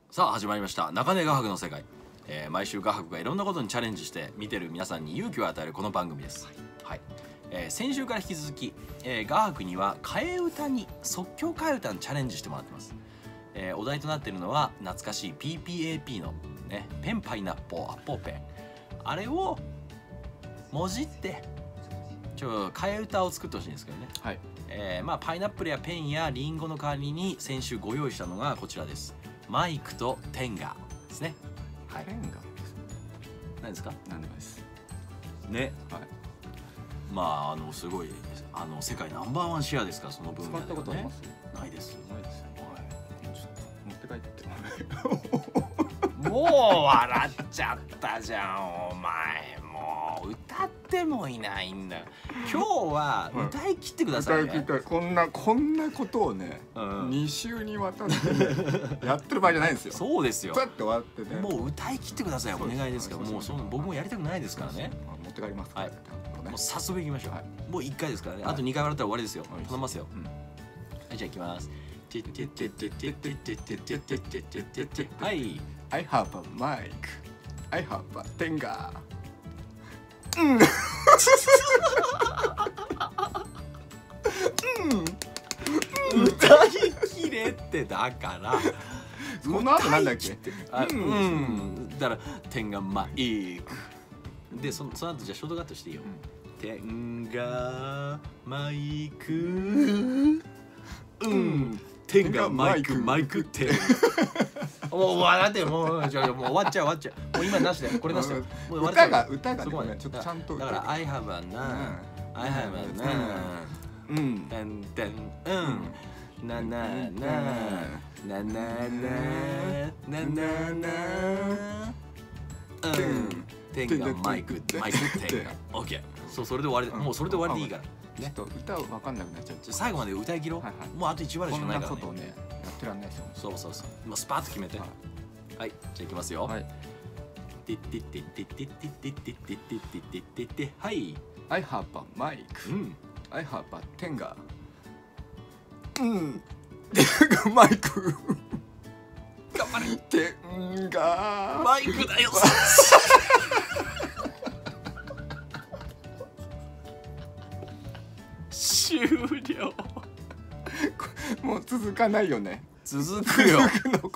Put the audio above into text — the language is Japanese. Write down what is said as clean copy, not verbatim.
さあ始まりました中根画伯の世界、毎週画伯がいろんなことにチャレンジして見てる皆さんに勇気を与えるこの番組です。はい、先週から引き続き、画伯には替え歌に即興替え歌にチャレンジしてもらってます。お題となっているのは懐かしい PPAP の、ね、ペンパイナッポーアッポーペン、あれをもじって替え歌を作ってほしいんですけどね。はい、まあパイナップルやペンやリンゴの代わりに先週ご用意したのがこちらです。マイクとテンガですね。はい。 テンガです。 何ですか？ 何でもです。 ね。はい。まあすごい世界ナンバーワンシェアですからその分野で、ね。 使ったことあります？ ないです。 ないです。はい。ちょっと持って帰って。 もう笑っちゃったじゃんお前。もう歌ってもいないんだ。今日は歌い切ってくださいね。 歌い切った。こんなことをね、2週にわたってやってる場合じゃないんですよ。 そうですよ。 だって終わってね。 もう歌い切ってください。お願いですから。もう僕もやりたくないですからね。 持って帰ります。 はい。もう早速行きましょう。もう1回ですからね。あと2回笑ったら終わりですよ。頼みますよ。はい、じゃあ行きます。はい。 I have a mic. I have a tenga. 歌い切れってだからこの後なんだっけ？ だからテンガマイクでその後じゃあショートカットしていいよ。テンガマイクテンガマイクマイクテンもう笑ってもう終わっちゃうもう今なしでこれなしで歌がねちょっとちゃんとだから I have a na I have a na てんてんななななななななテンがマイクテンが OK。 そうそれで終わりでもうそれで終わりでいいからちょっと歌わかんなくなっちゃう。 最後まで歌い切ろう。もうあと1割しかないからね。 こんなことをねやってらんないですよ。 そうもうスパッと決めて。はい、じゃあいきますよ。はい。てってってってってってってってってってってってはい。 I have a mic. I have a tenga. マイク。 頑張れ。 テンガ。 マイクだよ。終了。 もう続かないよね。 続くよ。 続くの